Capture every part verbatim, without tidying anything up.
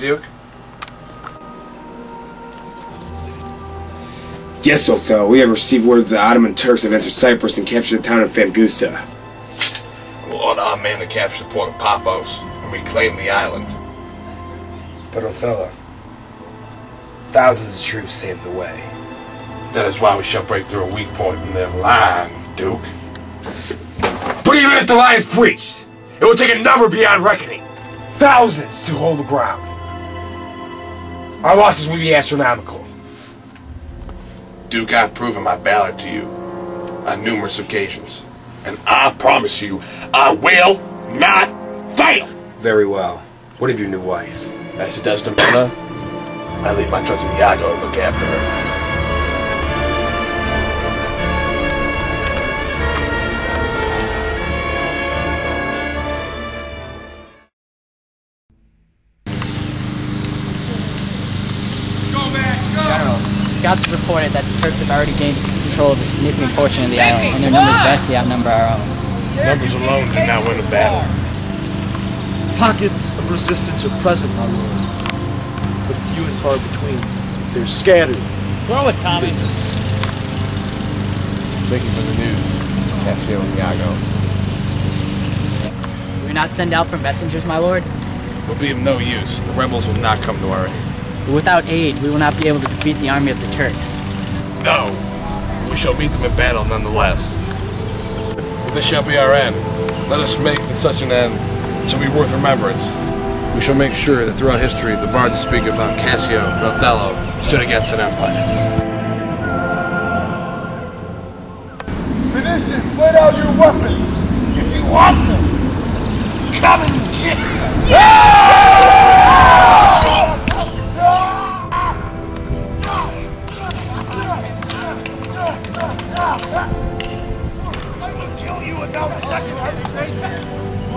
Duke? Yes, Othello. We have received word that the Ottoman Turks have entered Cyprus and captured the town of Famgusta. We'll order our men to capture the port of Paphos and reclaim the island. But Othello, thousands of troops stand in the way. That is why we shall break through a weak point in their line, Duke. But even if the line is breached, it will take a number beyond reckoning. Thousands to hold the ground. Our losses will be astronomical. Duke, I've proven my valor to you on numerous occasions. And I promise you, I will not fail! Very well. What of your new wife? As to Desdemona, I leave my trust in Iago to look after her. Scouts have reported that the Turks have already gained control of a significant portion of the island, and their numbers vastly outnumber our own. Numbers alone do not win a battle. Pockets of resistance are present, my lord, but few and far between. They're scattered. Throw it, Tommy. Thank you for the news, Cassio and Iago. Do we not send out for messengers, my lord? It will be of no use. The rebels will not come to our aid. But without aid, we will not be able to defeat the army of the Turks. No! We shall meet them in battle nonetheless. But this shall be our end. Let us make that such an end shall be worth remembrance. We shall make sure that throughout history the bards speak of how Cassio and Othello stood against an empire. Phoenicians, lay down your weapons! If you want them, come and get them! I will kill you without a second hesitation!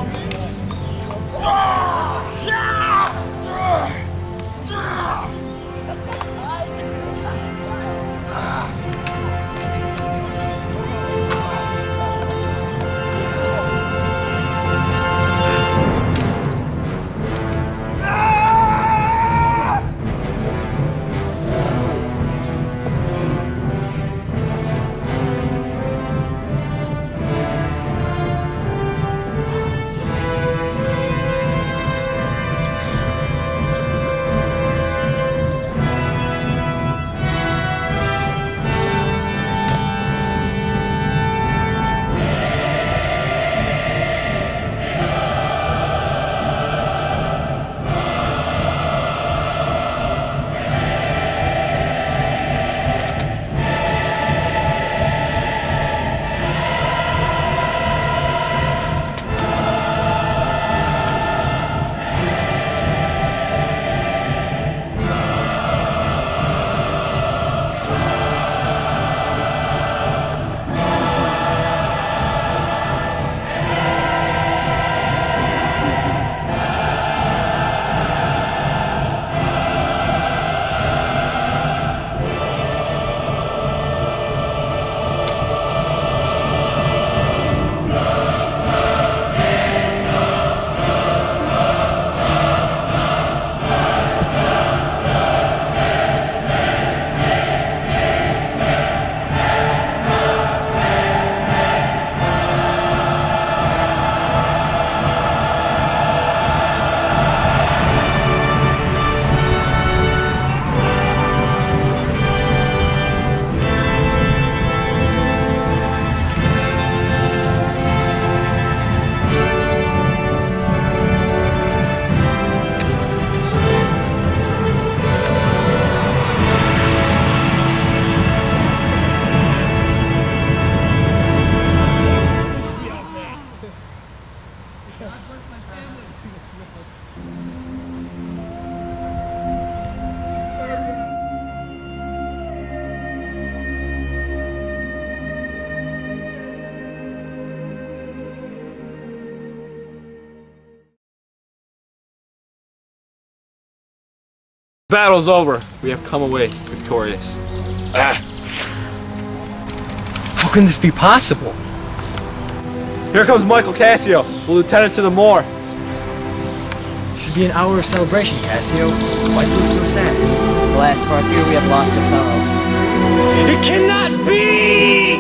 Battle's over. We have come away victorious. Ah. How can this be possible? Here comes Michael Cassio, the lieutenant to the Moor. Should be an hour of celebration, Cassio. Why do you look so sad? Alas, for I fear we have lost Othello. It cannot be!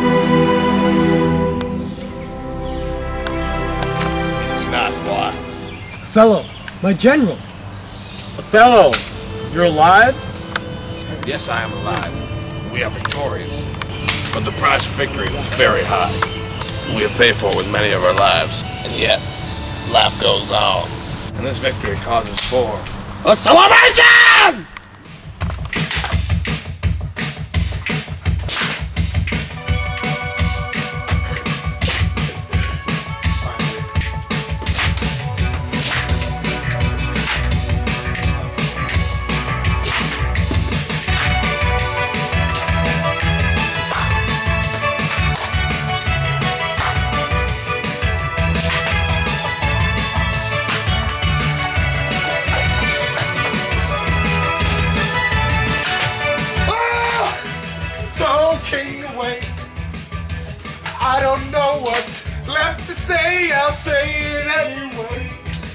It is not, boy. Othello, my general. Othello, you're alive? Yes, I am alive. We are victorious. But the price of victory was very high. We have paid for it with many of our lives. And yet, life goes on. And this victory causes for a celebration! King away. I don't know what's left to say, I'll say it anyway.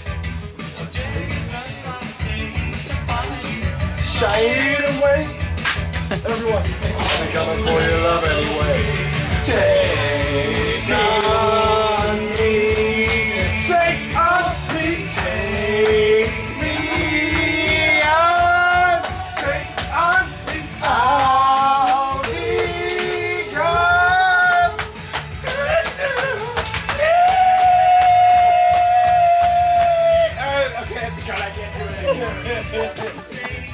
Shy it away. Everyone, I'm coming for your love anyway. Take on me, take on me, take me on, take on me, I'll be gone. Okay, that's a cut, I can't do it.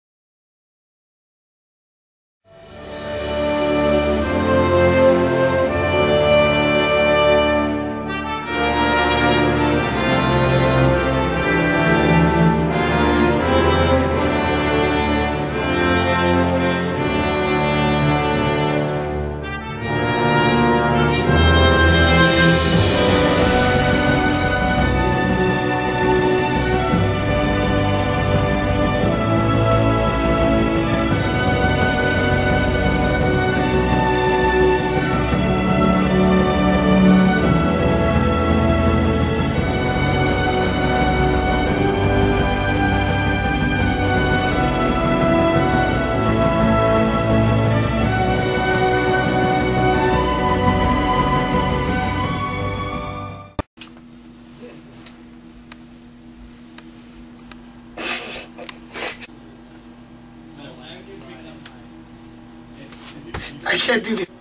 I can't do this.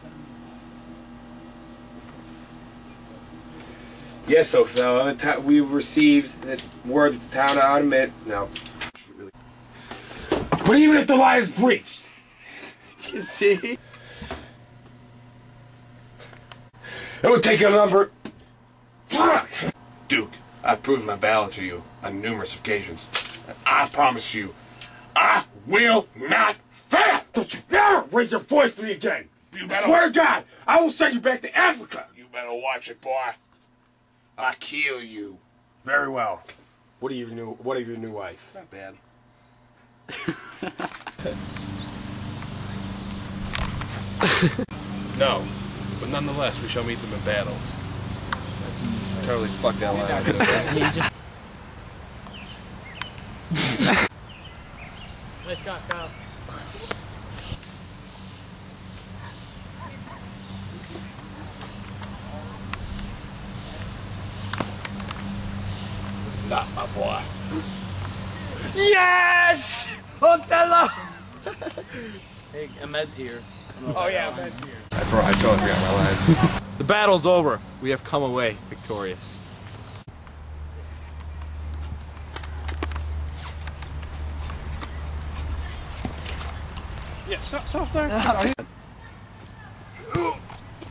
Yes, Othello, we received the word that the town ought to admit. No. But even if the lie is breached, You see? it would take a number. Duke, I've proved my valor to you on numerous occasions. And I promise you, I will not fail! Don't you dare raise your voice to me again! You better, Swear to God, I will send you back to Africa! you better watch it, boy. I kill you. Very well. What of your new what of your new wife? Not bad. No, but nonetheless, we shall meet them in battle. I totally fucked that line up. He just Nice shot, Kyle. Not my boy. Yes! Othello! Hey, Ahmed's here. Oh yeah, Ben's here. I, for, I totally forgot my lines. The battle's over. We have come away victorious. Yeah, soft, soft there.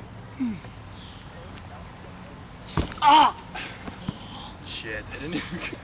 Shit, I didn't even